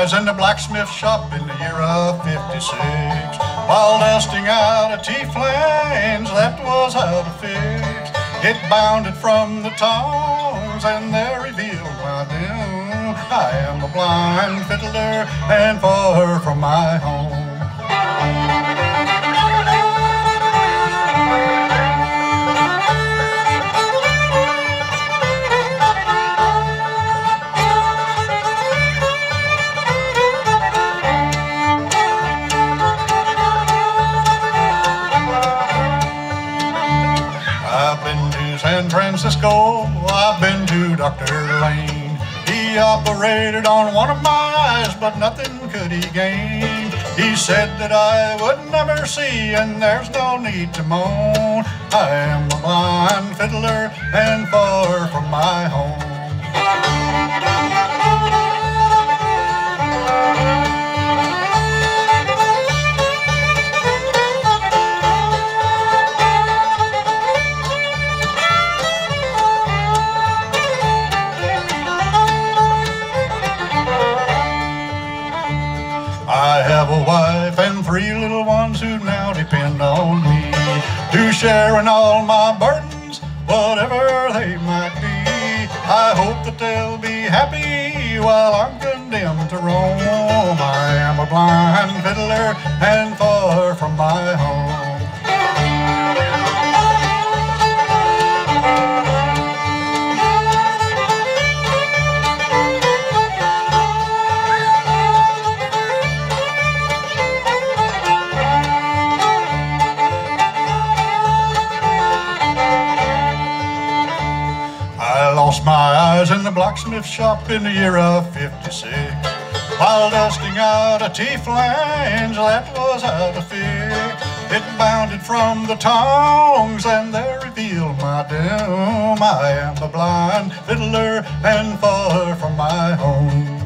was in the blacksmith shop in the year of '56, while dusting out a T-flange that was out of fix. It bounded from the tongs and there revealed my doom. I am a blind fiddler and far from my home. I've been to San Francisco, I've been to Dr. Lane. He operated on one of my eyes, but nothing could he gain. He said that I would never see, and there's no need to moan. I am a blind fiddler and far from my home. I have a wife and 3 little ones who now depend on me to share in all my burdens, whatever they might be. I hope that they'll be happy while I'm condemned to roam. I am a blind fiddler and far from my home. I lost my eyes in the blacksmith shop in the year of '56, while dusting out a T-flange that was out of fix. It bounded from the tongs and there revealed my doom. I am a blind fiddler and far from my home.